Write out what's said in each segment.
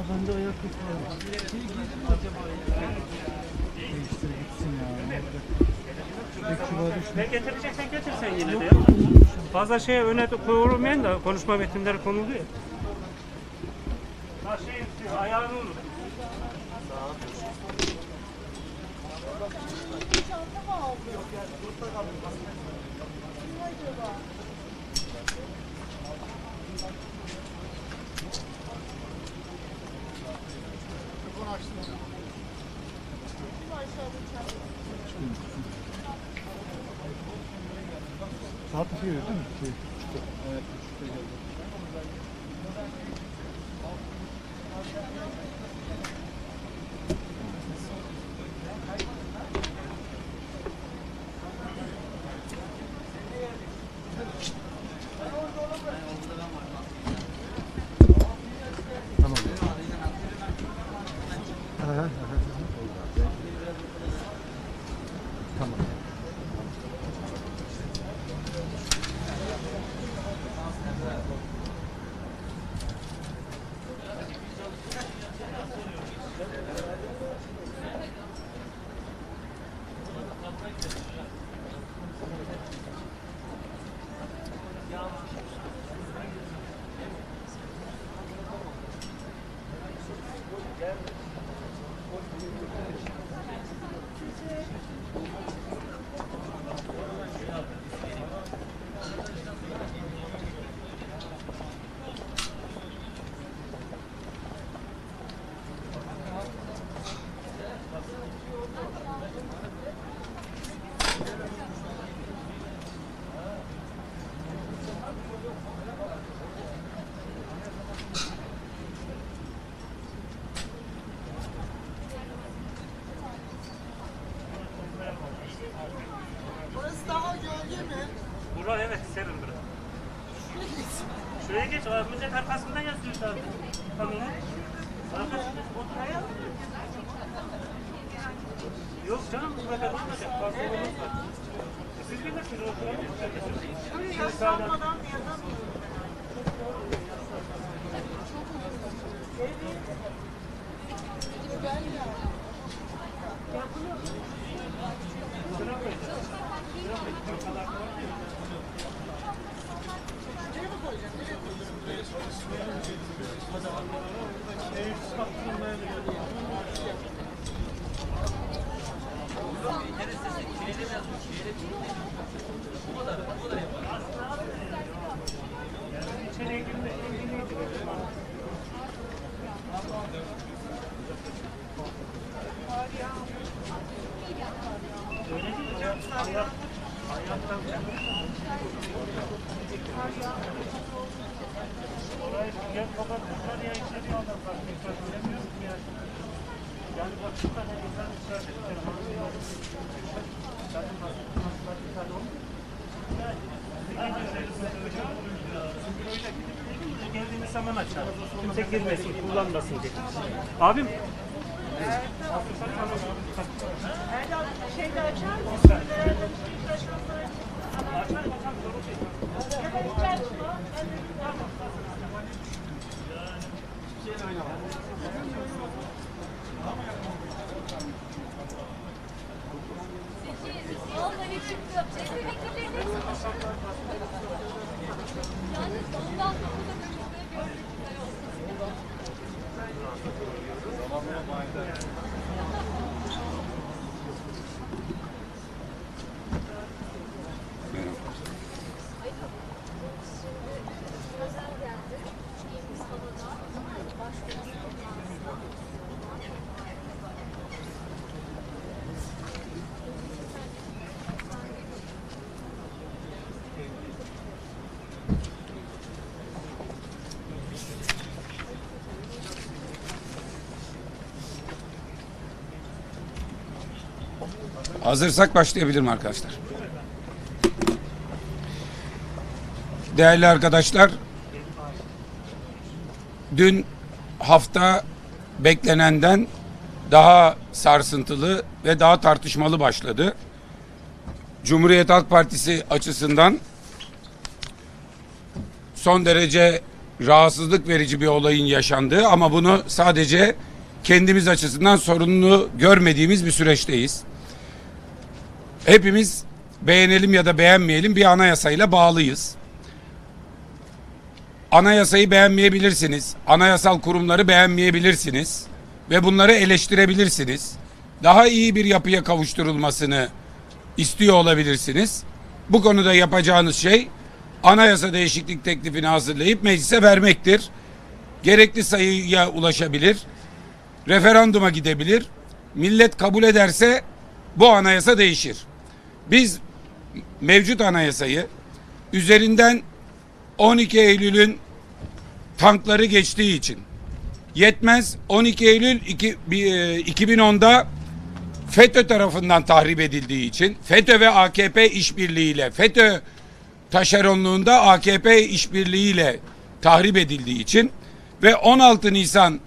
bende ayakkabı var. Şey giydim mi acaba ya? Değiştir gitsin ya. Ne getireceksen getirsen yine de ya. Fazla şey öne koyulmayan da konuşma metinleri konuluyor. Ha şey istiyor, ayağını unut. Saat şey değil mi? Evet, tamam. Tamam. Burası evet serin burası. Şuraya geç, millet arkasından yazıyor abi. Tamam. Yok canım, burada olmayacak. Fazla olmaz. Siz bilirsiniz o zaman. Yaslanmadan yazamıyorum. İçeriye girmek yani bak şu tane güzel içeride geldiğimiz zaman açar. Kimse girmesin, kullanmasın diye. Abim. Erdal şeyde açar mısın? Hazırsak başlayabilirim arkadaşlar. Değerli arkadaşlar, dün hafta beklenenden daha sarsıntılı ve daha tartışmalı başladı. Cumhuriyet Halk Partisi açısından son derece rahatsızlık verici bir olayın yaşandığı ama bunu sadece kendimiz açısından sorunlu görmediğimiz bir süreçteyiz. Hepimiz beğenelim ya da beğenmeyelim bir anayasayla bağlıyız. Anayasayı beğenmeyebilirsiniz. Anayasal kurumları beğenmeyebilirsiniz. Ve bunları eleştirebilirsiniz. Daha iyi bir yapıya kavuşturulmasını istiyor olabilirsiniz. Bu konuda yapacağınız şey anayasa değişiklik teklifini hazırlayıp meclise vermektir. Gerekli sayıya ulaşabilir. Referanduma gidebilir. Millet kabul ederse bu anayasa değişir. Biz mevcut anayasayı üzerinden 12 Eylül'ün tankları geçtiği için yetmez, 12 Eylül 2010'da FETÖ tarafından tahrip edildiği için, FETÖ ve AKP işbirliğiyle, FETÖ taşeronluğunda AKP işbirliğiyle tahrip edildiği için ve 16 Nisan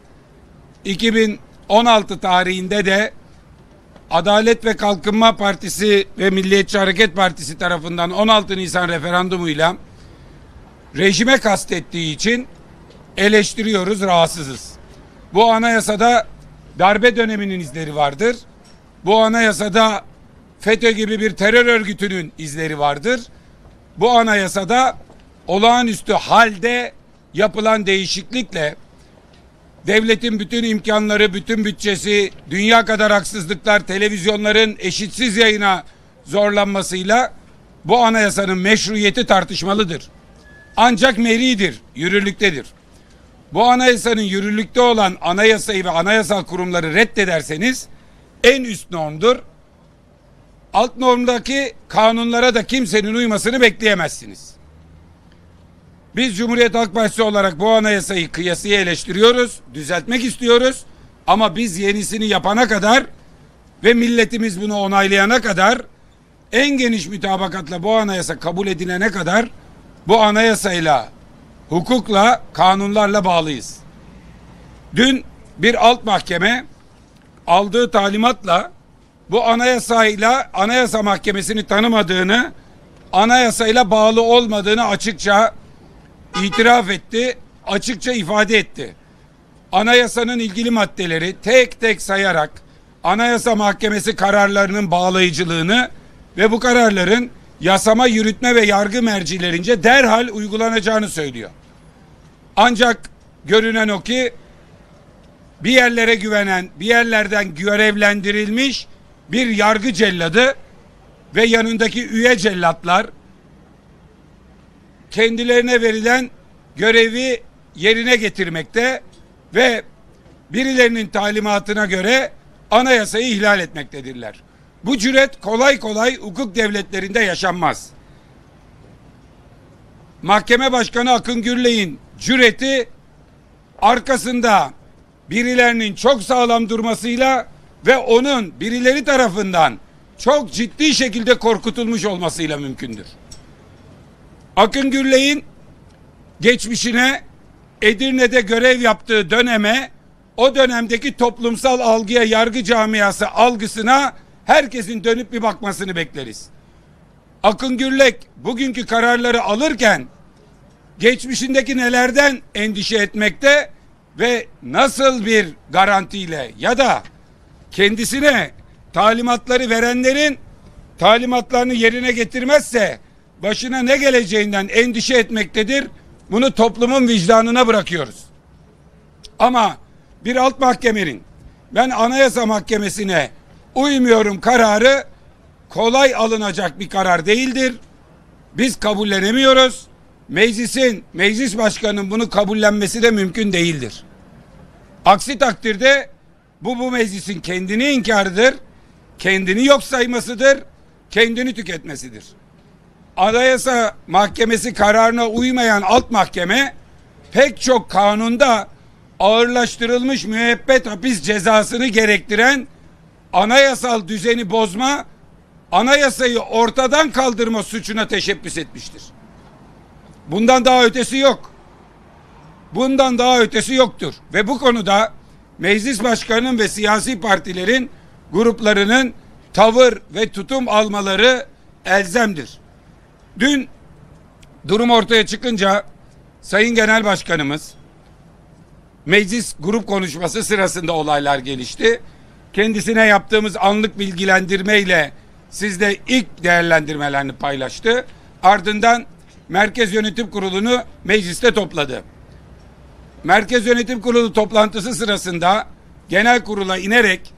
2016 tarihinde de Adalet ve Kalkınma Partisi ve Milliyetçi Hareket Partisi tarafından 16 Nisan referandumuyla rejime kastettiği için eleştiriyoruz, rahatsızız. Bu anayasada darbe döneminin izleri vardır. Bu anayasada FETÖ gibi bir terör örgütünün izleri vardır. Bu anayasada olağanüstü halde yapılan değişiklikle devletin bütün imkanları, bütün bütçesi, dünya kadar haksızlıklar, televizyonların eşitsiz yayına zorlanmasıyla bu anayasanın meşruiyeti tartışmalıdır. Ancak meridir, yürürlüktedir. Bu anayasanın yürürlükte olan anayasayı ve anayasal kurumları reddederseniz en üst normdur. Alt normdaki kanunlara da kimsenin uymasını bekleyemezsiniz. Biz Cumhuriyet Halk Partisi olarak bu anayasayı kıyasıya eleştiriyoruz, düzeltmek istiyoruz. Ama biz yenisini yapana kadar ve milletimiz bunu onaylayana kadar, en geniş mütabakatla bu anayasa kabul edilene kadar bu anayasayla, hukukla, kanunlarla bağlıyız. Dün bir alt mahkeme aldığı talimatla bu anayasayla, Anayasa Mahkemesi'ni tanımadığını, anayasayla bağlı olmadığını açıkça itiraf etti, açıkça ifade etti. Anayasanın ilgili maddeleri tek tek sayarak Anayasa Mahkemesi kararlarının bağlayıcılığını ve bu kararların yasama, yürütme ve yargı mercilerince derhal uygulanacağını söylüyor. Ancak görünen o ki bir yerlere güvenen, bir yerlerden görevlendirilmiş bir yargı celladı ve yanındaki üye cellatlar kendilerine verilen görevi yerine getirmekte ve birilerinin talimatına göre anayasayı ihlal etmektedirler. Bu cüret kolay kolay hukuk devletlerinde yaşanmaz. Mahkeme Başkanı Akın Gürley'in cüreti arkasında birilerinin çok sağlam durmasıyla ve onun birileri tarafından çok ciddi şekilde korkutulmuş olmasıyla mümkündür. Akın Gürley'in geçmişine, Edirne'de görev yaptığı döneme, o dönemdeki toplumsal algıya, yargı camiası algısına herkesin dönüp bir bakmasını bekleriz. Akın Gürlek bugünkü kararları alırken geçmişindeki nelerden endişe etmekte ve nasıl bir garantiyle ya da kendisine talimatları verenlerin talimatlarını yerine getirmezse başına ne geleceğinden endişe etmektedir. Bunu toplumun vicdanına bırakıyoruz. Ama bir alt mahkemenin ben Anayasa Mahkemesi'ne uymuyorum kararı kolay alınacak bir karar değildir. Biz kabullenemiyoruz. Meclis başkanının bunu kabullenmesi de mümkün değildir. Aksi takdirde bu meclisin kendini inkarıdır, kendini yok saymasıdır, kendini tüketmesidir. Anayasa Mahkemesi kararına uymayan alt mahkeme pek çok kanunda ağırlaştırılmış müebbet hapis cezasını gerektiren anayasal düzeni bozma, anayasayı ortadan kaldırma suçuna teşebbüs etmiştir. Bundan daha ötesi yok. Bundan daha ötesi yoktur. Ve bu konuda meclis başkanının ve siyasi partilerin gruplarının tavır ve tutum almaları elzemdir. Dün durum ortaya çıkınca Sayın Genel Başkanımız meclis grup konuşması sırasında olaylar gelişti. Kendisine yaptığımız anlık bilgilendirmeyle sizle ilk değerlendirmelerini paylaştı. Ardından Merkez Yönetim Kurulu'nu mecliste topladı. Merkez Yönetim Kurulu toplantısı sırasında genel kurula inerek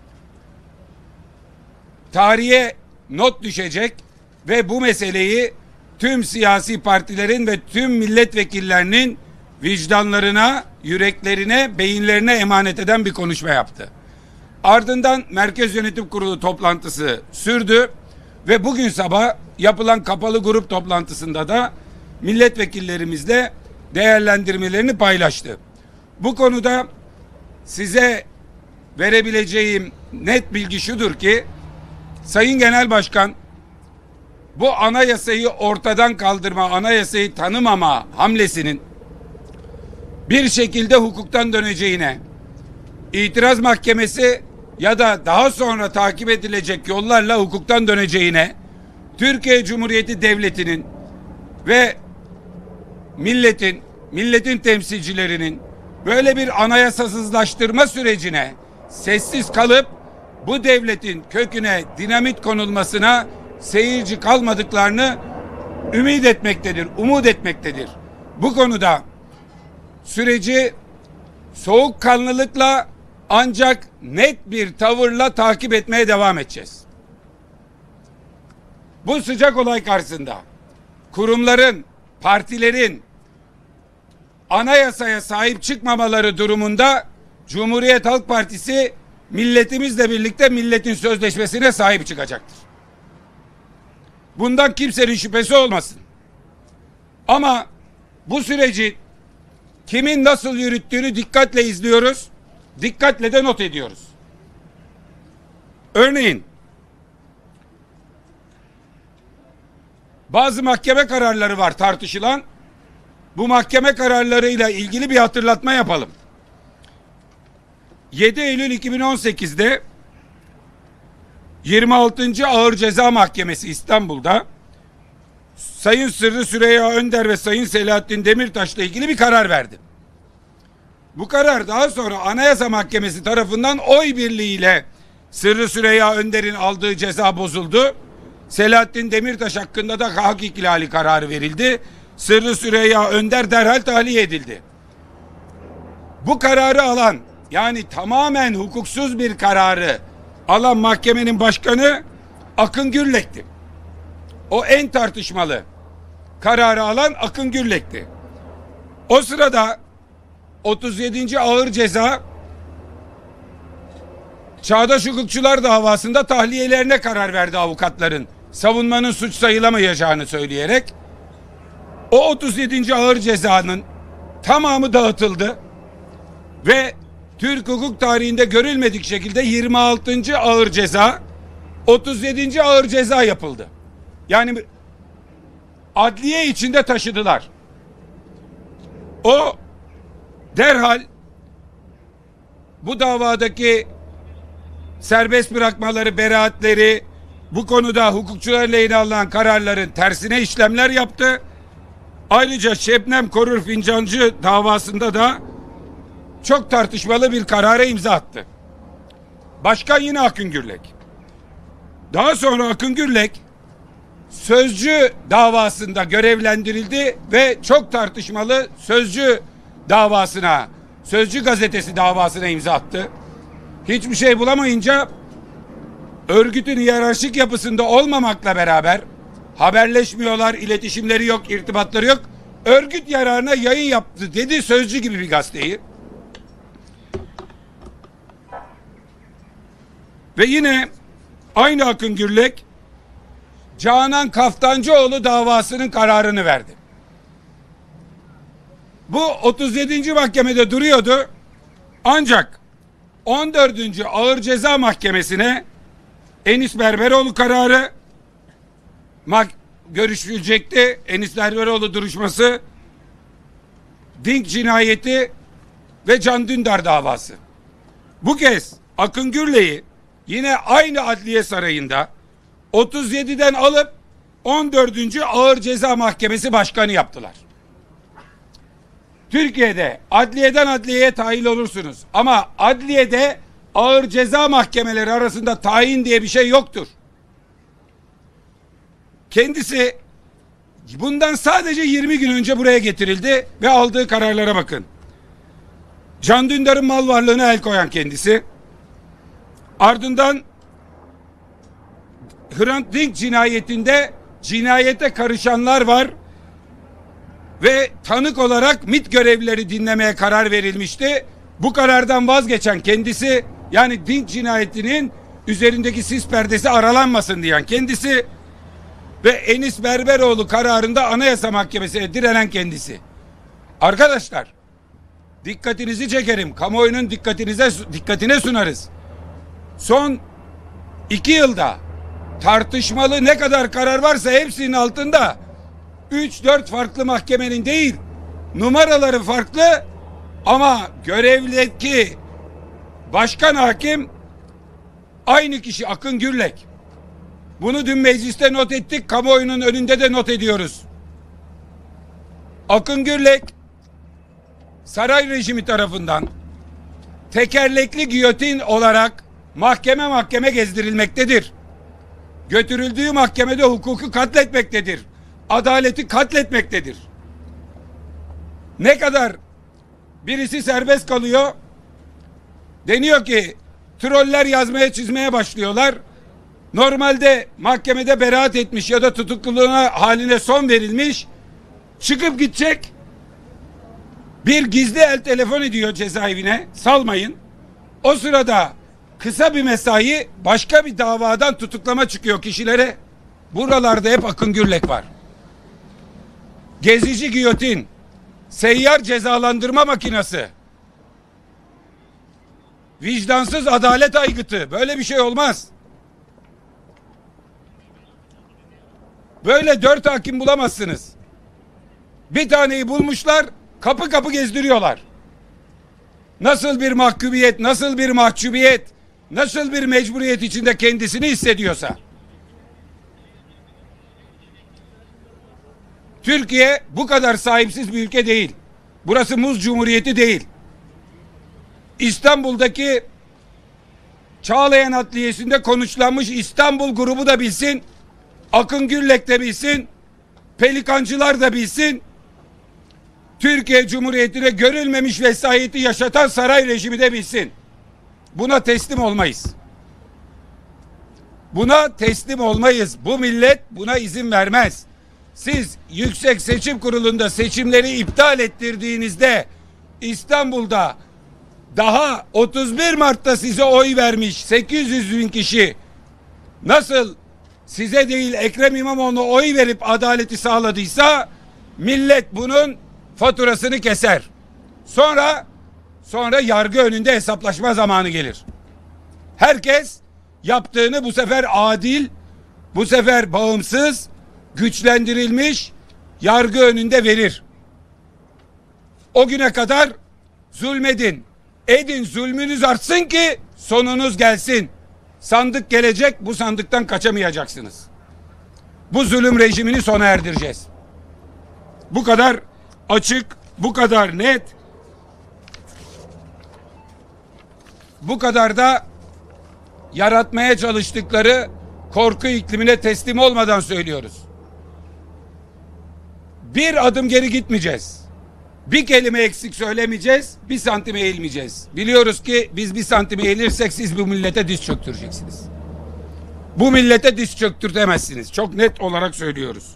tarihe not düşecek ve bu meseleyi tüm siyasi partilerin ve tüm milletvekillerinin vicdanlarına, yüreklerine, beyinlerine emanet eden bir konuşma yaptı. Ardından Merkez Yönetim Kurulu toplantısı sürdü ve bugün sabah yapılan kapalı grup toplantısında da milletvekillerimizle değerlendirmelerini paylaştı. Bu konuda size verebileceğim net bilgi şudur ki, Sayın Genel Başkan bu anayasayı ortadan kaldırma, anayasayı tanımama hamlesinin bir şekilde hukuktan döneceğine, itiraz mahkemesi ya da daha sonra takip edilecek yollarla hukuktan döneceğine, Türkiye Cumhuriyeti Devleti'nin ve milletin temsilcilerinin böyle bir anayasasızlaştırma sürecine sessiz kalıp bu devletin köküne dinamit konulmasına seyirci kalmadıklarını umut etmektedir. Bu konuda süreci soğukkanlılıkla ancak net bir tavırla takip etmeye devam edeceğiz. Bu sıcak olay karşısında kurumların, partilerin anayasaya sahip çıkmamaları durumunda Cumhuriyet Halk Partisi milletimizle birlikte milletin sözleşmesine sahip çıkacaktır. Bundan kimsenin şüphesi olmasın. Ama bu süreci kimin nasıl yürüttüğünü dikkatle izliyoruz, dikkatle de not ediyoruz. Örneğin bazı mahkeme kararları var tartışılan. Bu mahkeme kararlarıyla ilgili bir hatırlatma yapalım. 7 Eylül 2018'de 26. Ağır Ceza Mahkemesi İstanbul'da Sayın Sırrı Süreyya Önder ve Sayın Selahattin Demirtaş'la ilgili bir karar verdi. Bu karar daha sonra Anayasa Mahkemesi tarafından oy birliğiyle Sırrı Süreyya Önder'in aldığı ceza bozuldu. Selahattin Demirtaş hakkında da hak ihlali kararı verildi. Sırrı Süreyya Önder derhal tahliye edildi. Bu kararı alan, yani tamamen hukuksuz bir kararı alan mahkemenin başkanı Akın Gürlek'ti. O en tartışmalı kararı alan Akın Gürlek'ti. O sırada 37. Ağır Ceza Çağdaş Hukukçular davasında tahliyelerine karar verdi avukatların. Savunmanın suç sayılamayacağını söyleyerek. O 37. Ağır Ceza'nın tamamı dağıtıldı ve Türk hukuk tarihinde görülmedik şekilde 26. Ağır Ceza, 37. Ağır Ceza yapıldı. Yani adliye içinde taşıdılar. O derhal bu davadaki serbest bırakmaları, beraatleri, bu konuda hukukçular lehine alınan kararların tersine işlemler yaptı. Ayrıca Şebnem Korur Fincancı davasında da çok tartışmalı bir karara imza attı. Başkan yine Akın Gürlek. Daha sonra Akın Gürlek Sözcü davasında görevlendirildi ve çok tartışmalı Sözcü davasına, Sözcü gazetesi davasına imza attı. Hiçbir şey bulamayınca örgütün hiyerarşik yapısında olmamakla beraber haberleşmiyorlar, iletişimleri yok, irtibatları yok. Örgüt yararına yayın yaptı dedi Sözcü gibi bir gazeteyi. Ve yine aynı Akın Gürlek Canan Kaftancıoğlu davasının kararını verdi. Bu 37. mahkemede duruyordu. Ancak 14. Ağır Ceza Mahkemesi'ne Enis Berberoğlu kararı görüşülecekti. Enis Berberoğlu duruşması, Dink cinayeti ve Can Dündar davası. Bu kez Akın Gürlek'i yine aynı Adliye Sarayı'nda 37'den alıp 14. Ağır Ceza Mahkemesi Başkanı yaptılar. Türkiye'de adliyeden adliyeye tayin olursunuz. Ama adliyede ağır ceza mahkemeleri arasında tayin diye bir şey yoktur. Kendisi bundan sadece 20 gün önce buraya getirildi ve aldığı kararlara bakın. Can Dündar'ın mal varlığına el koyan kendisi. Ardından Hrant Dink cinayetinde cinayete karışanlar var ve tanık olarak MİT görevlileri dinlemeye karar verilmişti. Bu karardan vazgeçen kendisi, yani Dink cinayetinin üzerindeki sis perdesi aralanmasın diyen kendisi ve Enis Berberoğlu kararında Anayasa Mahkemesi'ne direnen kendisi. Arkadaşlar, dikkatinizi çekerim. Kamuoyunun dikkatine sunarız. Son 2 yılda tartışmalı ne kadar karar varsa hepsinin altında 3-4 farklı mahkemenin değil, numaraları farklı ama görevdeki başkan hakim aynı kişi, Akın Gürlek. Bunu dün mecliste not ettik, kamuoyunun önünde de not ediyoruz. Akın Gürlek saray rejimi tarafından tekerlekli giyotin olarak mahkeme gezdirilmektedir. Götürüldüğü mahkemede hukuku katletmektedir. Adaleti katletmektedir. Ne kadar birisi serbest kalıyor, deniyor ki troller yazmaya çizmeye başlıyorlar. Normalde mahkemede beraat etmiş ya da tutukluluğuna haline son verilmiş, çıkıp gidecek, bir gizli el telefon ediyor cezaevine, salmayın. O sırada kısa bir mesai başka bir davadan tutuklama çıkıyor kişilere. Buralarda hep Akın Gürlek var. Gezici giyotin, seyyar cezalandırma makinesi, vicdansız adalet aygıtı, böyle bir şey olmaz. Böyle 4 hakim bulamazsınız. Bir taneyi bulmuşlar, kapı kapı gezdiriyorlar. Nasıl bir mahkumiyet, nasıl bir mahcubiyet, nasıl bir mecburiyet içinde kendisini hissediyorsa. Türkiye bu kadar sahipsiz bir ülke değil. Burası Muz Cumhuriyeti değil. İstanbul'daki Çağlayan Adliyesi'nde konuşlanmış İstanbul grubu da bilsin, Akın Gürlek de bilsin, Pelikancılar da bilsin, Türkiye Cumhuriyeti'ne görülmemiş vesayeti yaşatan saray rejimi de bilsin. Buna teslim olmayız. Buna teslim olmayız. Bu millet buna izin vermez. Siz Yüksek Seçim Kurulu'nda seçimleri iptal ettirdiğinizde İstanbul'da daha 31 Mart'ta size oy vermiş 800 bin kişi nasıl size değil Ekrem İmamoğlu'na oy verip adaleti sağladıysa millet bunun faturasını keser. Sonra yargı önünde hesaplaşma zamanı gelir. Herkes yaptığını bu sefer adil, bu sefer bağımsız, güçlendirilmiş yargı önünde verir. O güne kadar zulmedin, edin, zulmünüz artsın ki sonunuz gelsin. Sandık gelecek, bu sandıktan kaçamayacaksınız. Bu zulüm rejimini sona erdireceğiz. Bu kadar açık, bu kadar net, bu kadar da yaratmaya çalıştıkları korku iklimine teslim olmadan söylüyoruz. Bir adım geri gitmeyeceğiz. Bir kelime eksik söylemeyeceğiz, bir santim eğilmeyeceğiz. Biliyoruz ki biz bir santim eğilirsek siz bu millete diz çöktüreceksiniz. Bu millete diz çöktürtemezsiniz. Çok net olarak söylüyoruz.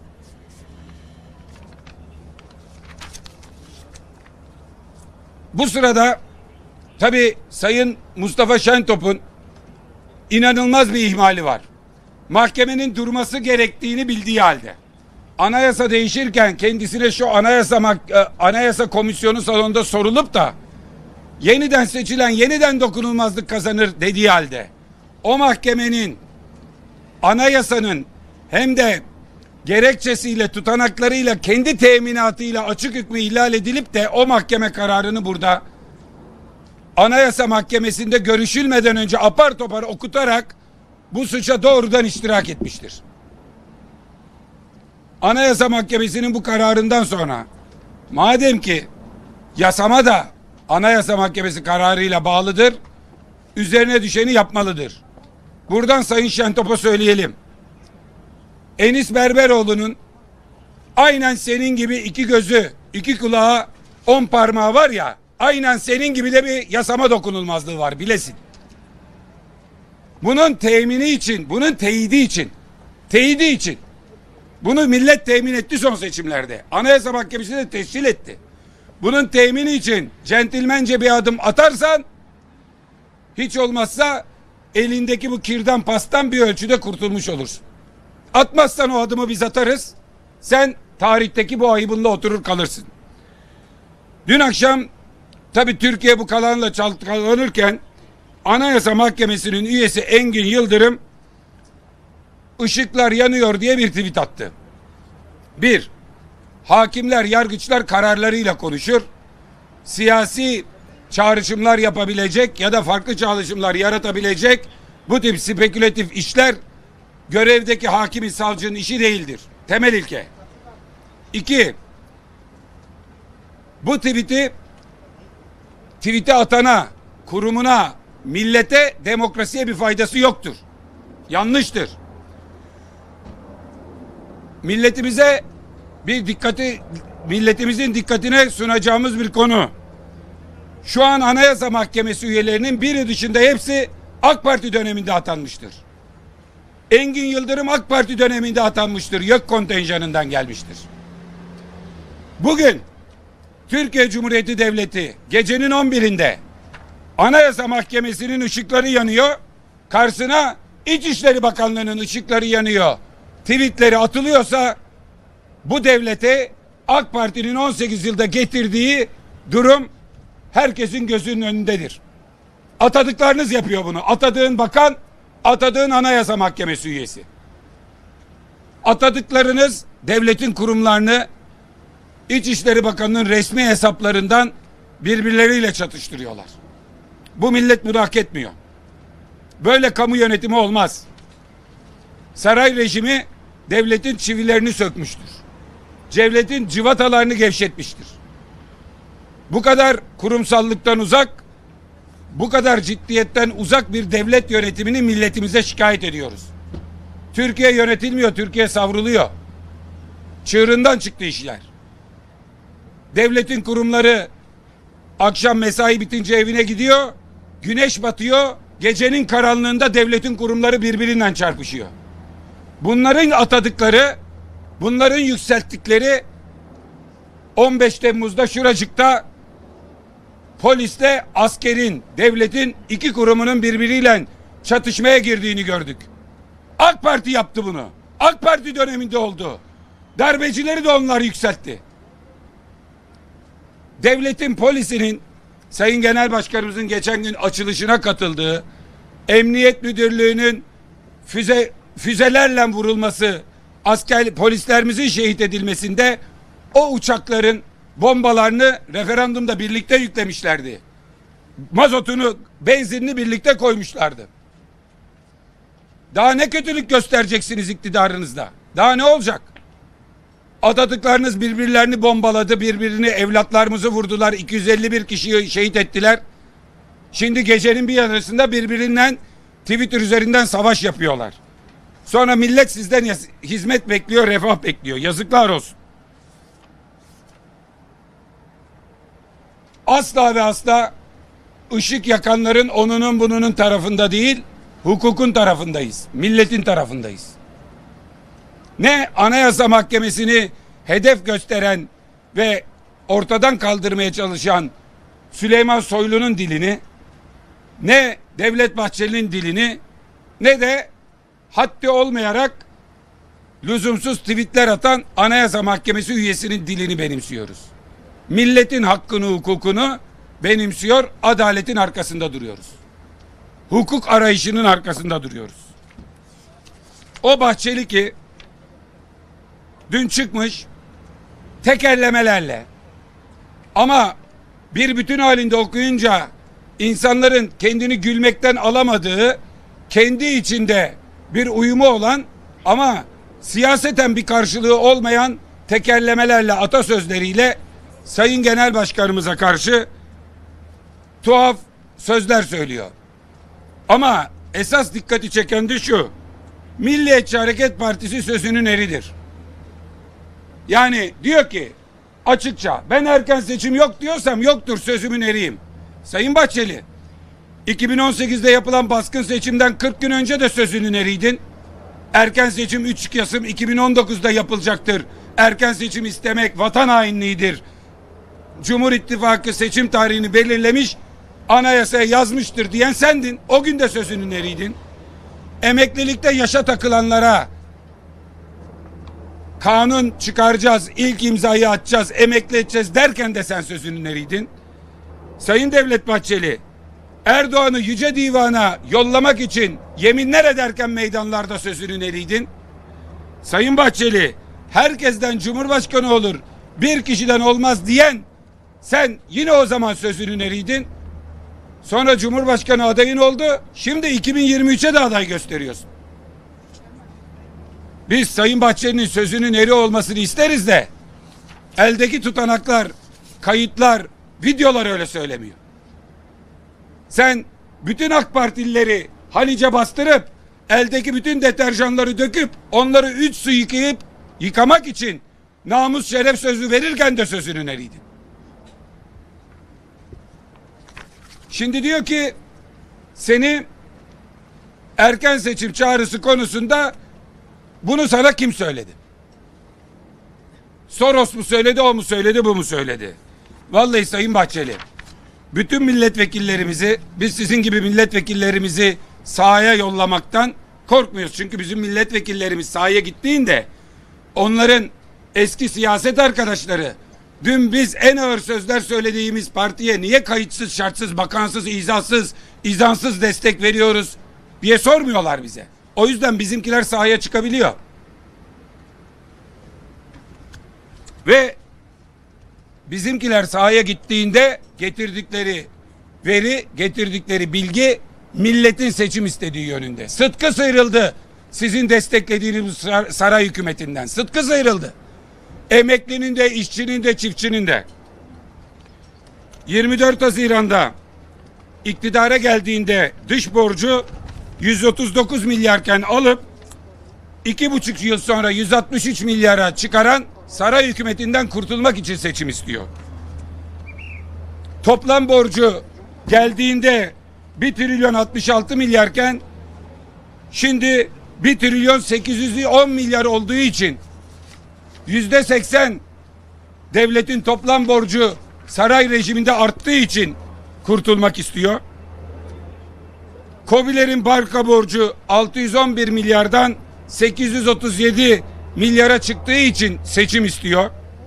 Bu sırada tabii Sayın Mustafa Şentop'un inanılmaz bir ihmali var. Mahkemenin durması gerektiğini bildiği halde. Anayasa değişirken kendisine şu anayasa komisyonu salonunda sorulup da yeniden seçilen yeniden dokunulmazlık kazanır dediği halde o mahkemenin anayasanın hem de gerekçesiyle, tutanaklarıyla, kendi teminatıyla açık hükmü ihlal edilip de o mahkeme kararını burada Anayasa Mahkemesi'nde görüşülmeden önce apar topar okutarak bu suça doğrudan iştirak etmiştir. Anayasa Mahkemesi'nin bu kararından sonra madem ki Yasama da Anayasa Mahkemesi kararıyla bağlıdır. Üzerine düşeni yapmalıdır. Buradan Sayın Şentop'a söyleyelim. Enis Berberoğlu'nun aynen senin gibi iki gözü, iki kulağı, 10 parmağı var ya, aynen senin gibi de bir yasama dokunulmazlığı var, bilesin. Bunun temini için, bunun teyidi için bunu millet temin etti son seçimlerde. Anayasa Mahkemesi de tescil etti. Bunun temini için centilmence bir adım atarsan, hiç olmazsa elindeki bu kirden pastan bir ölçüde kurtulmuş olursun. Atmazsan o adımı biz atarız. Sen tarihteki bu ayıbınla oturur kalırsın. Dün akşam tabii Türkiye bu kalanla çalkalanırken Anayasa Mahkemesi'nin üyesi Engin Yıldırım ışıklar yanıyor diye bir tweet attı. Bir, hakimler, yargıçlar kararlarıyla konuşur. Siyasi çağrışımlar yapabilecek ya da farklı çağrışımlar yaratabilecek bu tip spekülatif işler görevdeki hakimin, savcının işi değildir. Temel ilke. İki, bu tweet'i atana, kurumuna, millete, demokrasiye bir faydası yoktur. Yanlıştır. Milletimizin dikkatine sunacağımız bir konu. Şu an Anayasa Mahkemesi üyelerinin biri dışında hepsi AK Parti döneminde atanmıştır. Engin Yıldırım AK Parti döneminde atanmıştır. YÖK kontenjanından gelmiştir. Bugün Türkiye Cumhuriyeti Devleti gecenin 11'inde Anayasa Mahkemesi'nin ışıkları yanıyor. Karşısına İçişleri Bakanlığı'nın ışıkları yanıyor. Tweetleri atılıyorsa bu devlete AK Parti'nin 18 yılda getirdiği durum herkesin gözünün önündedir. Atadıklarınız yapıyor bunu. Atadığın bakan, atadığın Anayasa Mahkemesi üyesi. Atadıklarınız devletin kurumlarını İçişleri Bakanı'nın resmi hesaplarından birbirleriyle çatıştırıyorlar. Bu millet bunu hak etmiyor. Böyle kamu yönetimi olmaz. Saray rejimi devletin çivilerini sökmüştür. Devletin cıvatalarını gevşetmiştir. Bu kadar kurumsallıktan uzak, bu kadar ciddiyetten uzak bir devlet yönetimini milletimize şikayet ediyoruz. Türkiye yönetilmiyor, Türkiye savruluyor. Çığırından çıktı işler. Devletin kurumları akşam mesai bitince evine gidiyor, güneş batıyor, gecenin karanlığında devletin kurumları birbirinden çarpışıyor. Bunların atadıkları, bunların yükselttikleri 15 Temmuz'da şuracıkta polisle askerin, devletin iki kurumunun birbiriyle çatışmaya girdiğini gördük. AK Parti yaptı bunu. AK Parti döneminde oldu. Darbecileri de onlar yükseltti. Devletin, polisinin, Sayın Genel Başkanımızın geçen gün açılışına katıldığı, Emniyet Müdürlüğü'nün füzelerle vurulması, polislerimizin şehit edilmesinde o uçakların bombalarını referandumda birlikte yüklemişlerdi. Mazotunu, benzinini birlikte koymuşlardı. Daha ne kötülük göstereceksiniz iktidarınızda? Daha ne olacak? Atadıklarınız birbirlerini bombaladı, evlatlarımızı vurdular, 251 kişiyi şehit ettiler. Şimdi gecenin bir yarısında birbirinden Twitter üzerinden savaş yapıyorlar. Sonra millet sizden hizmet bekliyor, refah bekliyor. Yazıklar olsun. Asla ve asla ışık yakanların onunun bununun tarafında değil, hukukun tarafındayız. Milletin tarafındayız. Ne Anayasa Mahkemesi'ni hedef gösteren ve ortadan kaldırmaya çalışan Süleyman Soylu'nun dilini, ne Devlet Bahçeli'nin dilini, ne de haddi olmayarak lüzumsuz tweetler atan Anayasa Mahkemesi üyesinin dilini benimsiyoruz. Milletin hakkını, hukukunu benimsiyor, adaletin arkasında duruyoruz. Hukuk arayışının arkasında duruyoruz. O Bahçeli ki dün çıkmış tekerlemelerle, ama bir bütün halinde okuyunca insanların kendini gülmekten alamadığı, kendi içinde bir uyumu olan ama siyaseten bir karşılığı olmayan tekerlemelerle, atasözleriyle Sayın Genel Başkanımıza karşı tuhaf sözler söylüyor. Ama esas dikkati çeken de şu: Milliyetçi Hareket Partisi sözünün eridir. Yani diyor ki açıkça, ben erken seçim yok diyorsam yoktur, sözümün eriyim. Sayın Bahçeli, 2018'de yapılan baskın seçimden 40 gün önce de sözünün eriydin. Erken seçim 3 Kasım 2019'da yapılacaktır. Erken seçim istemek vatan hainliğidir. Cumhur İttifakı seçim tarihini belirlemiş, anayasaya yazmıştır diyen sendin. O gün de sözünün eriydin. Emeklilikte yaşa takılanlara kanun çıkaracağız, ilk imzayı atacağız, emekli edeceğiz derken de sen sözünün eriydin. Sayın Devlet Bahçeli, Erdoğan'ı Yüce Divan'a yollamak için yeminler ederken meydanlarda sözünün eriydin. Sayın Bahçeli, herkesten Cumhurbaşkanı olur, bir kişiden olmaz diyen sen yine o zaman sözünün eriydin. Sonra Cumhurbaşkanı adayın oldu. Şimdi 2023'e de aday gösteriyorsun. Biz Sayın Bahçeli'nin sözünün eri olmasını isteriz de eldeki tutanaklar, kayıtlar, videolar öyle söylemiyor. Sen bütün AK Partilileri Halice bastırıp eldeki bütün deterjanları döküp onları 3 su yıkamak için namus şeref sözü verirken de sözünün eriydin. Şimdi diyor ki seni erken seçim çağrısı konusunda bunu sana kim söyledi? Soros mu söyledi, o mu söyledi, bu mu söyledi? Vallahi Sayın Bahçeli, bütün milletvekillerimizi, biz sizin gibi milletvekillerimizi sahaya yollamaktan korkmuyoruz. Çünkü bizim milletvekillerimiz sahaya gittiğinde onların eski siyaset arkadaşları, dün biz en ağır sözler söylediğimiz partiye niye kayıtsız, şartsız, bakansız, izansız destek veriyoruz diye sormuyorlar bize. O yüzden bizimkiler sahaya çıkabiliyor. Ve bizimkiler sahaya gittiğinde getirdikleri veri, getirdikleri bilgi milletin seçim istediği yönünde. Sıtkı sıyrıldı sizin desteklediğiniz saray hükümetinden. Sıtkı sıyrıldı. Emeklinin de, işçinin de, çiftçinin de. 24 Haziran'da iktidara geldiğinde dış borcu 139 milyarken alıp 2,5 yıl sonra 163 milyara çıkaran saray hükümetinden kurtulmak için seçim istiyor. Toplam borcu geldiğinde 1 trilyon 66 milyarken şimdi 1 trilyon 810 milyar olduğu için %80 devletin toplam borcu saray rejiminde arttığı için kurtulmak istiyor. KOBİ'lerin banka borcu 611 milyardan 837 milyara çıktığı için seçim istiyor.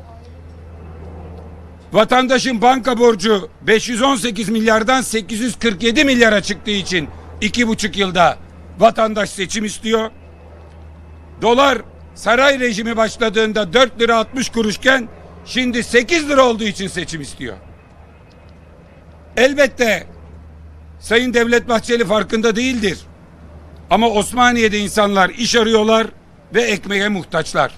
Vatandaşın banka borcu 518 milyardan 847 milyara çıktığı için 2,5 yılda vatandaş seçim istiyor. Dolar saray rejimi başladığında 4 lira 60 kuruşken şimdi 8 lira olduğu için seçim istiyor. Elbette Sayın Devlet Bahçeli farkında değildir. Ama Osmaniye'de insanlar iş arıyorlar ve ekmeğe muhtaçlar.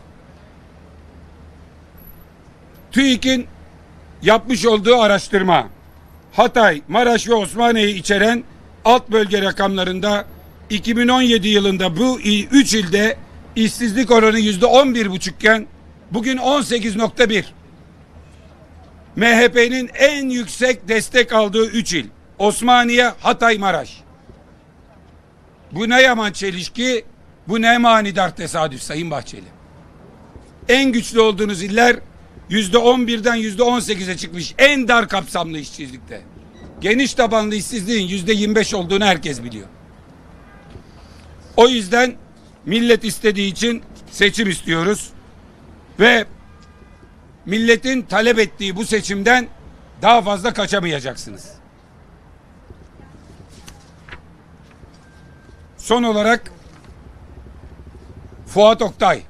TÜİK'in yapmış olduğu araştırma Hatay, Maraş ve Osmaniye'yi içeren alt bölge rakamlarında 2017 yılında bu 3 ilde işsizlik oranı %11,5 iken bugün 18,1. MHP'nin en yüksek destek aldığı 3 il. Osmaniye, Hatay, Maraş. Bu ne yaman çelişki, bu ne manidar tesadüf Sayın Bahçeli. En güçlü olduğunuz iller %11'den %18'e çıkmış en dar kapsamlı işsizlikte. Geniş tabanlı işsizliğin %25 olduğunu herkes biliyor. O yüzden millet istediği için seçim istiyoruz ve milletin talep ettiği bu seçimden daha fazla kaçamayacaksınız. Son olarak Fuat Oktay,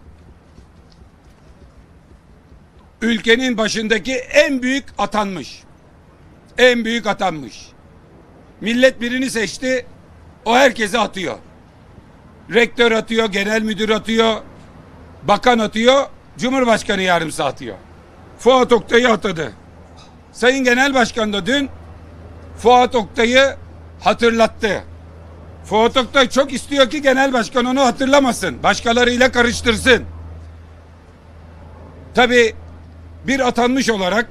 ülkenin başındaki en büyük atanmış. En büyük atanmış. Millet birini seçti, o herkese atıyor. Rektör atıyor, genel müdür atıyor, bakan atıyor, Cumhurbaşkanı yardımcısı atıyor. Fuat Oktay'ı atadı. Sayın Genel Başkan da dün Fuat Oktay'ı hatırlattı. Fuat Oktay çok istiyor ki Genel Başkan onu hatırlamasın. Başkalarıyla karıştırsın. Tabii bir atanmış olarak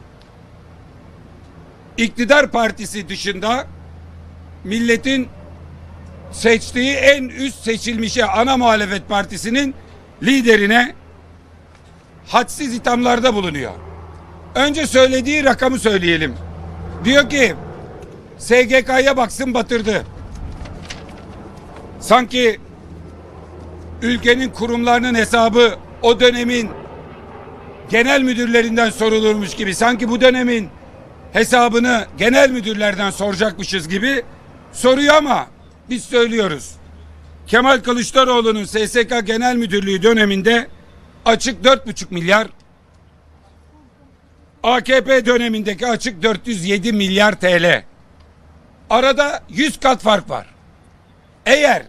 iktidar partisi dışında milletin seçtiği en üst seçilmişe, ana muhalefet partisinin liderine hadsiz ithamlarda bulunuyor. Önce söylediği rakamı söyleyelim. Diyor ki SGK'ya baksın batırdı. Sanki ülkenin kurumlarının hesabı o dönemin genel müdürlerinden sorulurmuş gibi, sanki bu dönemin hesabını genel müdürlerden soracakmışız gibi soruyor ama biz söylüyoruz. Kemal Kılıçdaroğlu'nun SSK Genel Müdürlüğü döneminde açık 4,5 milyar, AKP dönemindeki açık 407 milyar TL. Arada 100 kat fark var. Eğer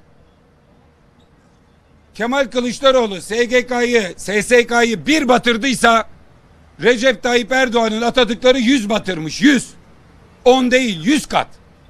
Kemal Kılıçdaroğlu SSK'yı bir batırdıysa Recep Tayyip Erdoğan'ın atadıkları 100 batırmış. 100. 10 değil, 100 kat.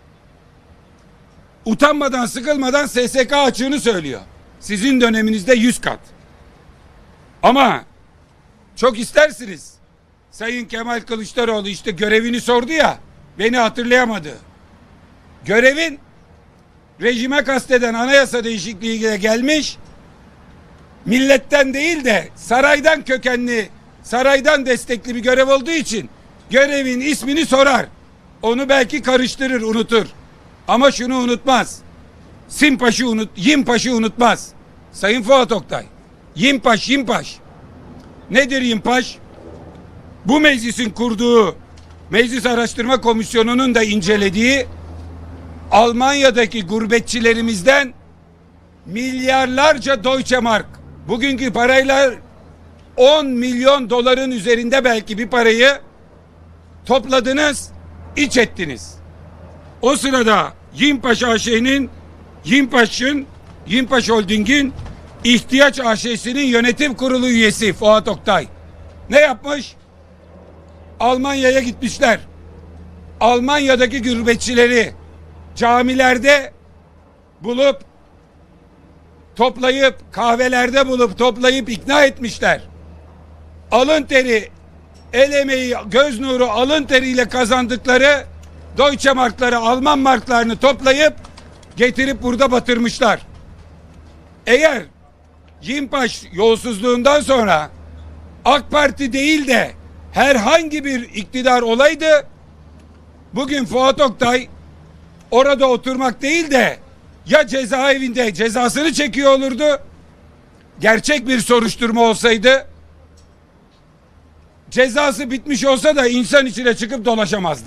Utanmadan, sıkılmadan SSK açığını söylüyor. Sizin döneminizde 100 kat. Ama çok istersiniz. Sayın Kemal Kılıçdaroğlu işte görevini sordu ya, beni hatırlayamadı. Görevin rejime kasteden anayasa değişikliğiyle gelmiş, milletten değil de saraydan kökenli, saraydan destekli bir görev olduğu için görevin ismini sorar. Onu belki karıştırır, unutur. Ama şunu unutmaz. Yimpaş'ı unutmaz. Sayın Fuat Oktay. Yimpaş. Nedir Yimpaş? Bu meclisin kurduğu Meclis Araştırma Komisyonu'nun da incelediği Almanya'daki gurbetçilerimizden milyarlarca Deutsche Mark, bugünkü parayla 10 milyon doların üzerinde belki bir parayı topladınız, iç ettiniz. O sırada Yimpaş AŞ'nin, Yimpaş Holding'in İhtiyaç AŞ'sinin yönetim kurulu üyesi Fuat Oktay ne yapmış? Almanya'ya gitmişler. Almanya'daki gurbetçileri camilerde bulup toplayıp, kahvelerde bulup toplayıp ikna etmişler. Alın teri, el emeği, göz nuru, alın teriyle kazandıkları Deutsche Mark'ları, Alman marklarını toplayıp getirip burada batırmışlar. Eğer Yimpaş yolsuzluğundan sonra AK Parti değil de herhangi bir iktidar olaydı, bugün Fuat Oktay orada oturmak değil de ya cezaevinde cezasını çekiyor olurdu, gerçek bir soruşturma olsaydı, cezası bitmiş olsa da insan içine çıkıp dolaşamazdı.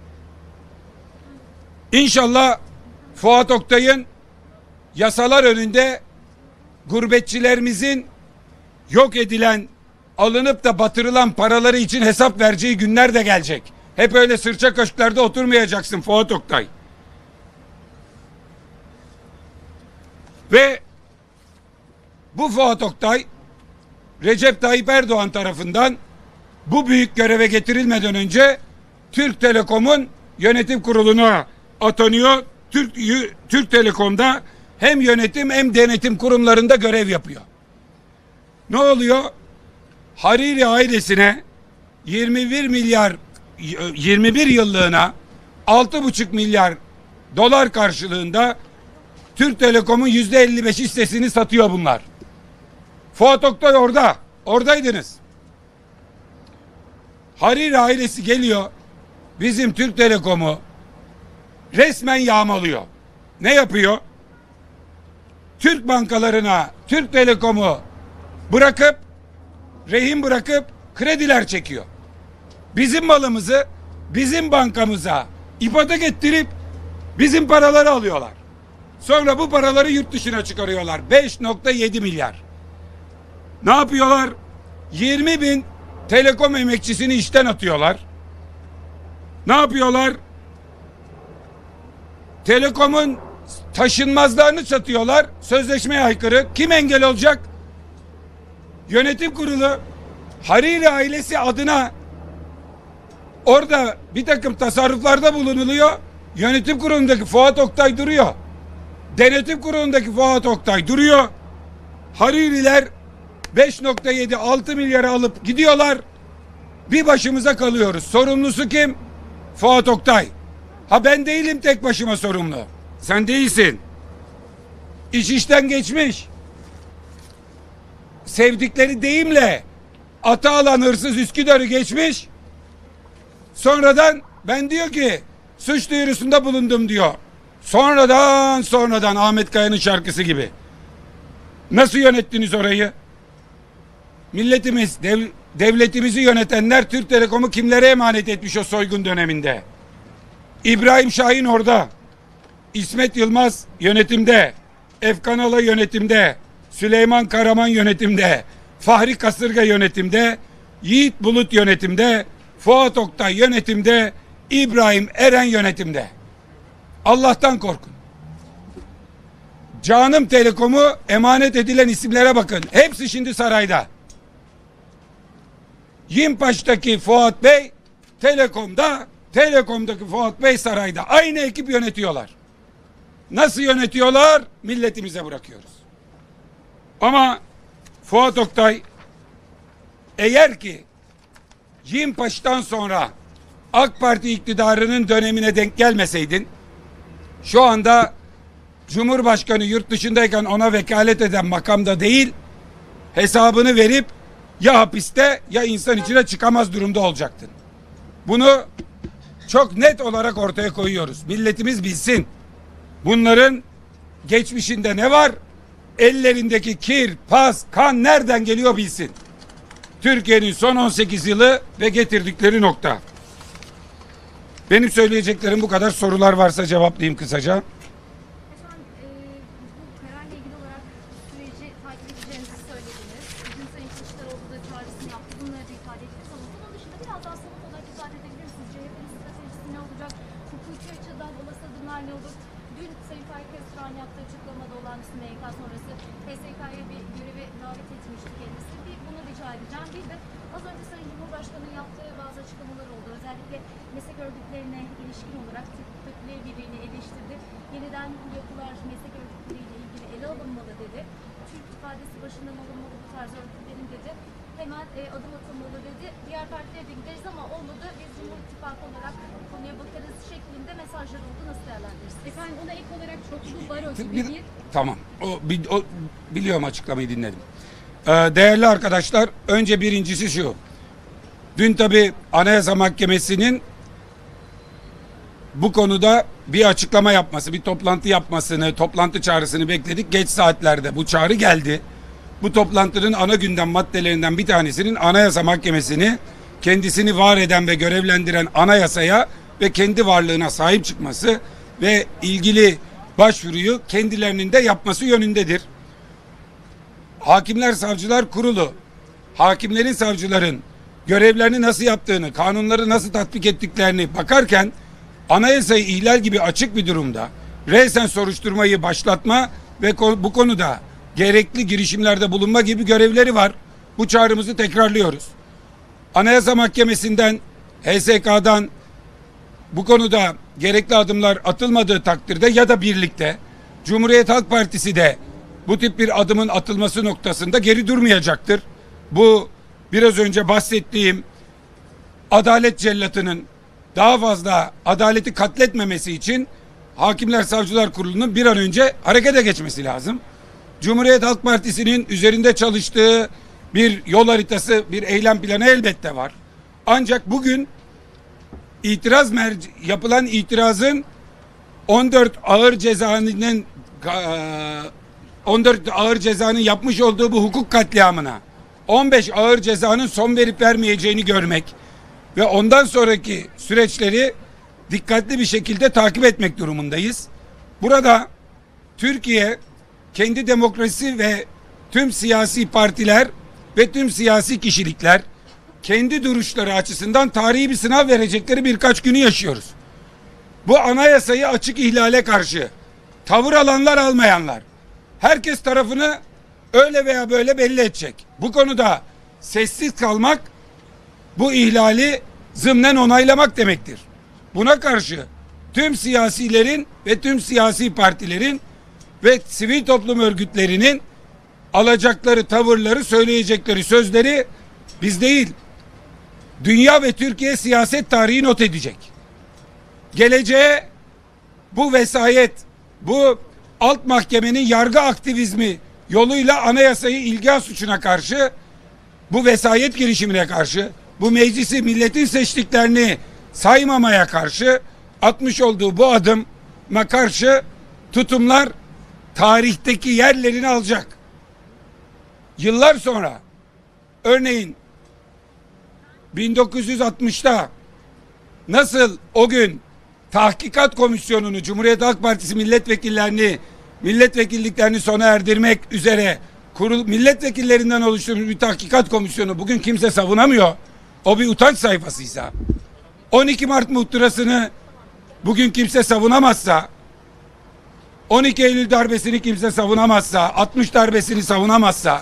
İnşallah Fuat Oktay'ın yasalar önünde gurbetçilerimizin yok edilen, alınıp da batırılan paraları için hesap vereceği günler de gelecek. Hep öyle sırça köşklerde oturmayacaksın Fuat Oktay. Ve bu Fuat Oktay Recep Tayyip Erdoğan tarafından bu büyük göreve getirilmeden önce Türk Telekom'un yönetim kuruluna atanıyor. Türk Telekom'da hem yönetim hem denetim kurumlarında görev yapıyor. Ne oluyor? Hariri ailesine 21 yıllığına 6,5 milyar dolar karşılığında Türk Telekom'un %55 hissesini satıyor bunlar. Fuat Oktay orada. Oradaydınız. Hariri ailesi geliyor, bizim Türk Telekom'u resmen yağmalıyor. Ne yapıyor? Türk bankalarına Türk Telekom'u bırakıp, rehin bırakıp krediler çekiyor. Bizim malımızı bizim bankamıza ipotek ettirip bizim paraları alıyorlar. Sonra bu paraları yurt dışına çıkarıyorlar. 5,7 milyar. Ne yapıyorlar? 20 bin telekom emekçisini işten atıyorlar. Ne yapıyorlar? Telekom'un taşınmazlarını satıyorlar. Sözleşmeye aykırı. Kim engel olacak? Yönetim kurulu. Hariri ailesi adına orada bir takım tasarruflarda bulunuluyor. Yönetim kurulundaki Fuat Oktay duruyor. Denetim kurulundaki Fuat Oktay duruyor. Haririler 5,7-6 milyarı alıp gidiyorlar. Bir başımıza kalıyoruz. Sorumlusu kim? Fuat Oktay. Ha ben değilim tek başıma sorumlu. Sen değilsin. İş işten geçmiş. Sevdikleri deyimle ata alan hırsız Üsküdar'ı geçmiş. Sonradan ben diyor ki suç duyurusunda bulundum diyor. Sonradan Ahmet Kaya'nın şarkısı gibi. Nasıl yönettiniz orayı? Milletimiz, devletimizi yönetenler Türk Telekom'u kimlere emanet etmiş o soygun döneminde? İbrahim Şahin orada. İsmet Yılmaz yönetimde. Efkan Ala yönetimde. Süleyman Karaman yönetimde. Fahri Kasırga yönetimde. Yiğit Bulut yönetimde. Fuat Oktay yönetimde. İbrahim Eren yönetimde. Allah'tan korkun. Canım Telekom'u emanet edilen isimlere bakın. Hepsi şimdi sarayda. Yimpaş'taki Fuat Bey Telekom'daki Fuat Bey sarayda. Aynı ekip yönetiyorlar. Nasıl yönetiyorlar? Milletimize bırakıyoruz. Ama Fuat Oktay eğer ki Yimpaş'tan sonra AK Parti iktidarının dönemine denk gelmeseydin şu anda Cumhurbaşkanı yurt dışındayken ona vekalet eden makamda değil, hesabını verip ya hapiste ya insan içine çıkamaz durumda olacaktın. Bunu çok net olarak ortaya koyuyoruz. Milletimiz bilsin. Bunların geçmişinde ne var? Ellerindeki kir, pas, kan nereden geliyor bilsin. Türkiye'nin son 18 yılı ve getirdikleri nokta. Benim söyleyeceklerim bu kadar. Sorular varsa cevaplayayım kısaca. Efendim, bu kararla ilgili olarak süreci takip edeceğinizi söylediniz. Bugün Sayın Kılıçdaroğlu da çağrısını yaptı. Bunları da ifade ettiniz ama bunun dışında biraz daha somut olarak ifade edebilir misiniz? CHP'nin stratejisi ne olacak? Hukuki açıdan olası adımlar ne olur? Dün Sayın Faik Öztürk'ün yaptığı açıklamada olağanüstü MYK sonrası HSK'ya bir göreve davet etmişti kendisi. Bir bunu rica edeceğim. Bir de az önce Sayın Cumhurbaşkanı'nın yaptığı bazı açıklamalar oldu. Özellikle meslek örgütlerine ilişkin olarak Tıp Birliği'ni eleştirdi. Yeniden yapılar meslek örgütleriyle ilgili ele alınmalı dedi. Türk ifadesi başından alınmalı bu tarz örgütlerin dedi. Hemen adım atılmalı dedi. Diğer partilere de gideriz ama olmadı. Biz Cumhur İttifakı olarak bu konuya bakarız şeklinde mesajlar oldu. Nasıl değerlendirirsiniz? Efendim ona ek olarak çoklu baro gibi bir... Tamam. Biliyorum, açıklamayı dinledim. Değerli arkadaşlar, önce birincisi şu. Dün tabii Anayasa Mahkemesi'nin bu konuda bir açıklama yapması, bir toplantı yapmasını, toplantı çağrısını bekledik. Geç saatlerde bu çağrı geldi. Bu toplantının ana gündem maddelerinden bir tanesinin Anayasa Mahkemesi'ni kendisini var eden ve görevlendiren anayasaya ve kendi varlığına sahip çıkması ve ilgili başvuruyu kendilerinin de yapması yönündedir. Hakimler Savcılar Kurulu, hakimlerin, savcıların görevlerini nasıl yaptığını, kanunları nasıl tatbik ettiklerini bakarken anayasayı ihlal gibi açık bir durumda resen soruşturmayı başlatma ve bu konuda gerekli girişimlerde bulunma gibi görevleri var. Bu çağrımızı tekrarlıyoruz. Anayasa Mahkemesi'nden, HSK'dan bu konuda gerekli adımlar atılmadığı takdirde ya da birlikte Cumhuriyet Halk Partisi de bu tip bir adımın atılması noktasında geri durmayacaktır. Bu biraz önce bahsettiğim adalet cellatının daha fazla adaleti katletmemesi için Hakimler Savcılar Kurulu'nun bir an önce harekete geçmesi lazım. Cumhuriyet Halk Partisi'nin üzerinde çalıştığı bir yol haritası, bir eylem planı elbette var. Ancak bugün yapılan itirazın 14 ağır cezanın yapmış olduğu bu hukuk katliamına 15 ağır cezanın son verip vermeyeceğini görmek ve ondan sonraki süreçleri dikkatli bir şekilde takip etmek durumundayız. Burada Türkiye kendi demokrasi ve tüm siyasi partiler ve tüm siyasi kişilikler kendi duruşları açısından tarihi bir sınav verecekleri birkaç günü yaşıyoruz. Bu anayasayı açık ihlale karşı tavır alanlar, almayanlar, herkes tarafını öyle veya böyle belli edecek. Bu konuda sessiz kalmak bu ihlali zımnen onaylamak demektir. Buna karşı tüm siyasilerin ve tüm siyasi partilerin ve sivil toplum örgütlerinin alacakları tavırları, söyleyecekleri sözleri biz değil, dünya ve Türkiye siyaset tarihi not edecek. Geleceğe bu vesayet, bu alt mahkemenin yargı aktivizmi yoluyla anayasayı ilga suçuna karşı, bu vesayet girişimine karşı, bu meclisi milletin seçtiklerini saymamaya karşı atmış olduğu bu adıma karşı tutumlar tarihteki yerlerini alacak. Yıllar sonra, örneğin 1960'ta nasıl o gün tahkikat komisyonunu, Cumhuriyet Halk Partisi milletvekilliklerini sona erdirmek üzere milletvekillerinden oluşturmuş bir tahkikat komisyonu bugün kimse savunamıyor. O bir utanç sayfasıysa, 12 Mart muhtırasını bugün kimse savunamazsa, 12 Eylül darbesini kimse savunamazsa, 60 darbesini savunamazsa,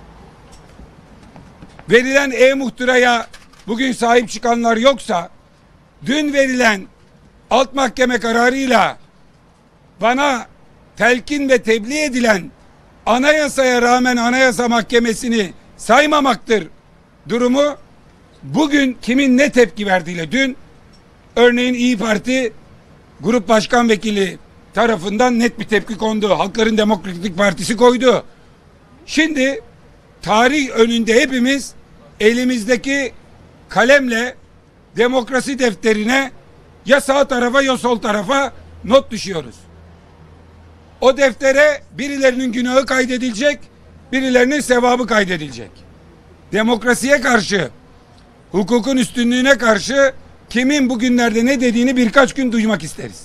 verilen muhtıraya bugün sahip çıkanlar yoksa, dün verilen alt mahkeme kararıyla bana telkin ve tebliğ edilen anayasaya rağmen Anayasa Mahkemesi'ni saymamaktır durumu, bugün kimin ne tepki verdiğiyle, dün örneğin İyi Parti Grup Başkan Vekili tarafından net bir tepki kondu. Halkların Demokratik Partisi koydu. Şimdi tarih önünde hepimiz elimizdeki kalemle demokrasi defterine ya sağ tarafa ya sol tarafa not düşüyoruz. O deftere birilerinin günahı kaydedilecek, birilerinin sevabı kaydedilecek. Demokrasiye karşı, hukukun üstünlüğüne karşı kimin bugünlerde ne dediğini birkaç gün duymak isteriz.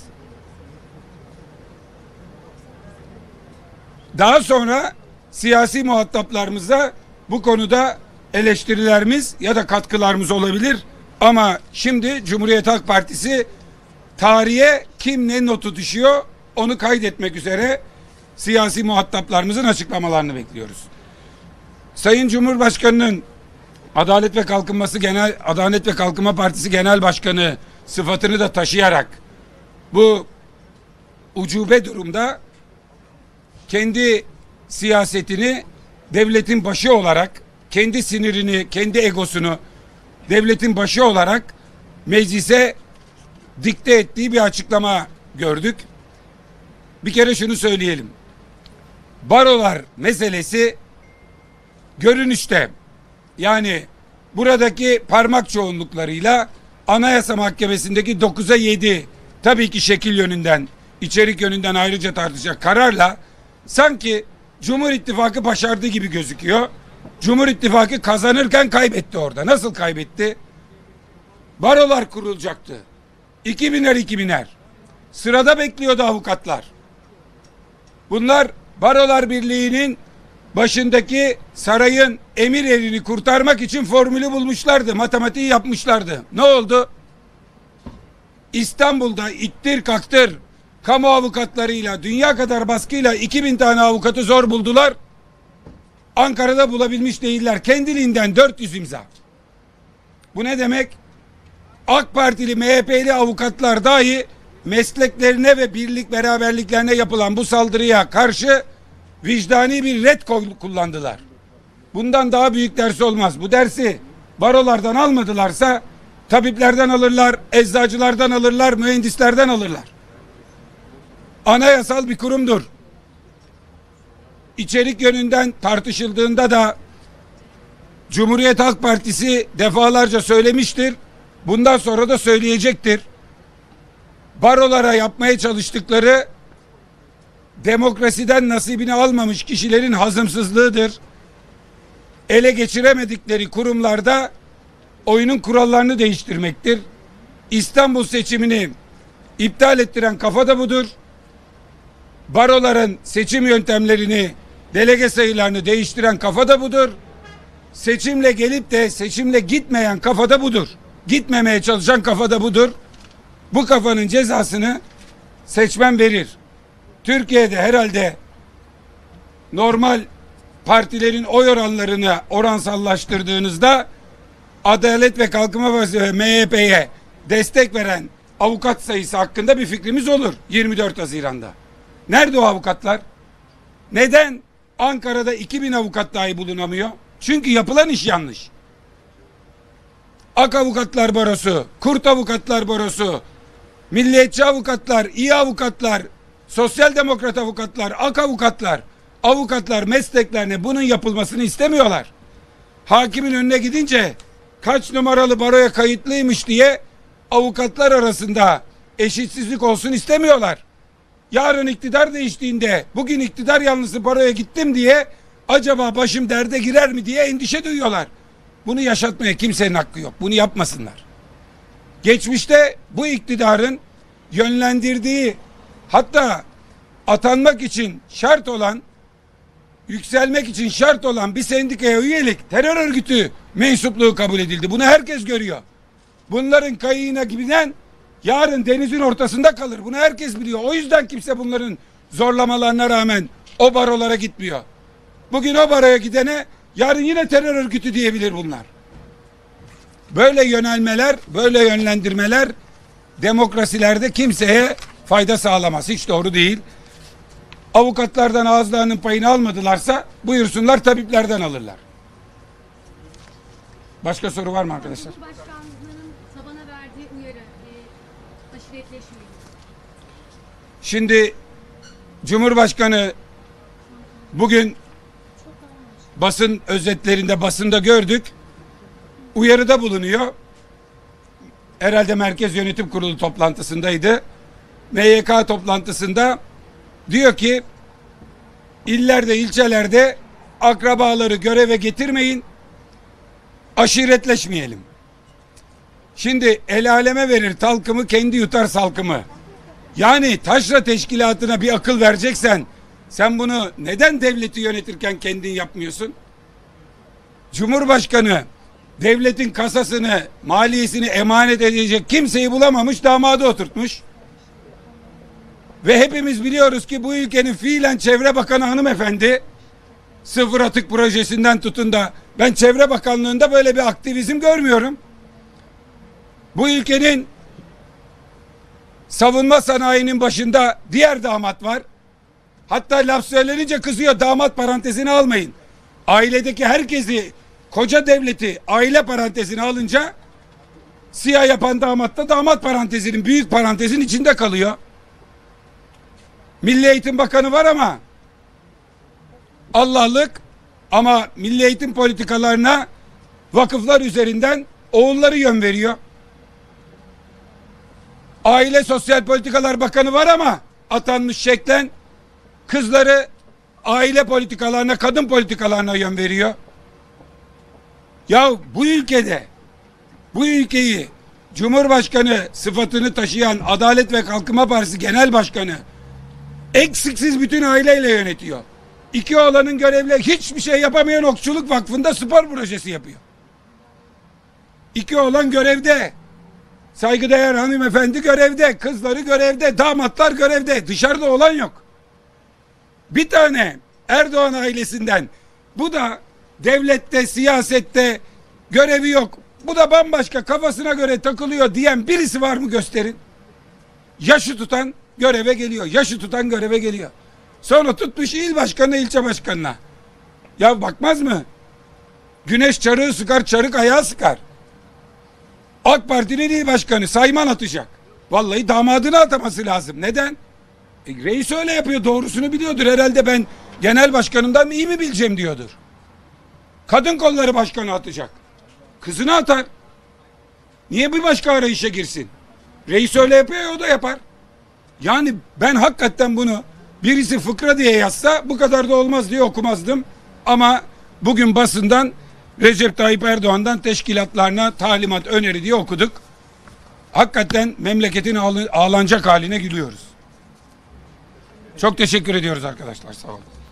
Daha sonra siyasi muhataplarımıza bu konuda eleştirilerimiz ya da katkılarımız olabilir. Ama şimdi Cumhuriyet Halk Partisi tarihe kim ne notu düşüyor onu kaydetmek üzere siyasi muhataplarımızın açıklamalarını bekliyoruz. Sayın Cumhurbaşkanı'nın Adalet ve Kalkınma Partisi Genel Başkanı sıfatını da taşıyarak bu ucube durumda kendi siyasetini devletin başı olarak, kendi sinirini, kendi egosunu devletin başı olarak meclise dikte ettiği bir açıklama gördük. Bir kere şunu söyleyelim. Barolar meselesi görünüşte, yani buradaki parmak çoğunluklarıyla Anayasa Mahkemesi'ndeki 9'a 7 tabii ki şekil yönünden, içerik yönünden ayrıca tartışacak kararla sanki Cumhur İttifakı başardığı gibi gözüküyor. Cumhur İttifakı kazanırken kaybetti orada. Nasıl kaybetti? Barolar kurulacaktı. 2000'er. Sırada bekliyordu avukatlar. Bunlar Barolar Birliği'nin başındaki sarayın emir erini kurtarmak için formülü bulmuşlardı. Matematiği yapmışlardı. Ne oldu? İstanbul'da ittir kaktır kamu avukatlarıyla, dünya kadar baskıyla 2000 tane avukatı zor buldular. Ankara'da bulabilmiş değiller. Kendiliğinden 400 imza. Bu ne demek? AK Partili, MHP'li avukatlar dahi mesleklerine ve birlik beraberliklerine yapılan bu saldırıya karşı vicdani bir ret kullandılar. Bundan daha büyük ders olmaz. Bu dersi barolardan almadılarsa tabiplerden alırlar, eczacılardan alırlar, mühendislerden alırlar. Anayasal bir kurumdur. İçerik yönünden tartışıldığında da Cumhuriyet Halk Partisi defalarca söylemiştir. Bundan sonra da söyleyecektir. Barolara yapmaya çalıştıkları demokrasiden nasibini almamış kişilerin hazımsızlığıdır. Ele geçiremedikleri kurumlarda oyunun kurallarını değiştirmektir. İstanbul seçimini iptal ettiren kafa da budur. Baroların seçim yöntemlerini, delege sayılarını değiştiren kafa da budur. Seçimle gelip de seçimle gitmeyen kafa da budur. Gitmemeye çalışan kafa da budur. Bu kafanın cezasını seçmen verir. Türkiye'de herhalde normal partilerin oy oranlarını oransallaştırdığınızda Adalet ve Kalkınma Partisi ve MHP'ye destek veren avukat sayısı hakkında bir fikrimiz olur 24 Haziran'da. Nerede o avukatlar? Neden Ankara'da 2000 avukat dahi bulunamıyor? Çünkü yapılan iş yanlış. Ak Avukatlar Barosu, Kurt Avukatlar Barosu, milliyetçi avukatlar, iyi avukatlar, sosyal demokrat avukatlar, ak avukatlar mesleklerine bunun yapılmasını istemiyorlar. Hakimin önüne gidince kaç numaralı baroya kayıtlıymış diye avukatlar arasında eşitsizlik olsun istemiyorlar. Yarın iktidar değiştiğinde bugün iktidar yanlısı baroya gittim diye acaba başım derde girer mi diye endişe duyuyorlar. Bunu yaşatmaya kimsenin hakkı yok. Bunu yapmasınlar. Geçmişte bu iktidarın yönlendirdiği, hatta atanmak için şart olan, yükselmek için şart olan bir sendikaya üyelik terör örgütü mensupluğu kabul edildi. Bunu herkes görüyor. Bunların kayığına giden yarın denizin ortasında kalır. Bunu herkes biliyor. O yüzden kimse bunların zorlamalarına rağmen o barolara gitmiyor. Bugün o baroya gidene yarın yine terör örgütü diyebilir bunlar. Böyle yönelmeler, böyle yönlendirmeler demokrasilerde kimseye fayda sağlamaz. Hiç doğru değil. Avukatlardan ağızlarının payını almadılarsa buyursunlar tabiplerden alırlar. Başka soru var mı arkadaşlar? Cumhurbaşkanlığının tabana verdiği uyarı, aşiretleşmeyi. Şimdi Cumhurbaşkanı bugün basın özetlerinde, basında gördük. Uyarıda bulunuyor. Herhalde Merkez Yönetim Kurulu toplantısındaydı. MYK toplantısında diyor ki illerde, ilçelerde akrabaları göreve getirmeyin, aşiretleşmeyelim. Şimdi el aleme verir talkımı, kendi yutar salkımı. Yani taşra teşkilatına bir akıl vereceksen sen bunu neden devleti yönetirken kendin yapmıyorsun? Cumhurbaşkanı devletin kasasını, maliyesini emanet edecek kimseyi bulamamış, damadı oturtmuş. Ve hepimiz biliyoruz ki bu ülkenin fiilen Çevre Bakanı hanımefendi sıfır atık projesinden tutun da ben Çevre Bakanlığı'nda böyle bir aktivizm görmüyorum. Bu ülkenin savunma sanayinin başında diğer damat var. Hatta laf söylenince kızıyor, damat parantezini almayın. Ailedeki herkesi, koca devleti aile parantezine alınca siyah yapan damat da damat parantezinin, büyük parantezin içinde kalıyor. Milli Eğitim Bakanı var ama Allah'lık, ama milli eğitim politikalarına vakıflar üzerinden oğulları yön veriyor. Aile Sosyal Politikalar Bakanı var ama atanmış şeklen kızları aile politikalarına, kadın politikalarına yön veriyor. Ya bu ülkede, bu ülkeyi Cumhurbaşkanı sıfatını taşıyan Adalet ve Kalkınma Partisi Genel Başkanı eksiksiz bütün aileyle yönetiyor. İki oğlanın görevle hiçbir şey yapamayan Okçuluk Vakfı'nda spor projesi yapıyor. İki oğlan görevde. Saygıdeğer hanımefendi görevde. Kızları görevde. Damatlar görevde. Dışarıda olan yok. Bir tane Erdoğan ailesinden, bu da devlette, siyasette görevi yok, bu da bambaşka kafasına göre takılıyor diyen birisi var mı gösterin. Yaşı tutan göreve geliyor. Yaşı tutan göreve geliyor. Sonra tutmuş il başkanına, ilçe başkanına. Ya bakmaz mı? Güneş çarığı sıkar, çarık ayağı sıkar. AK Parti'nin il başkanı sayman atacak. Vallahi damadını ataması lazım. Neden? Reis öyle yapıyor, doğrusunu biliyordur. Herhalde ben genel başkanımdan iyi mi bileceğim diyordur. Kadın kolları başkanı atacak. Kızını atar. Niye bir başka arayışa girsin? Reis öyle yapıyor, o da yapar. Yani ben hakikaten bunu birisi fıkra diye yazsa bu kadar da olmaz diye okumazdım. Ama bugün basından Recep Tayyip Erdoğan'dan teşkilatlarına talimat, öneri diye okuduk. Hakikaten memleketin ağlanacak haline gülüyoruz. Çok teşekkür ediyoruz arkadaşlar. Sağ olun.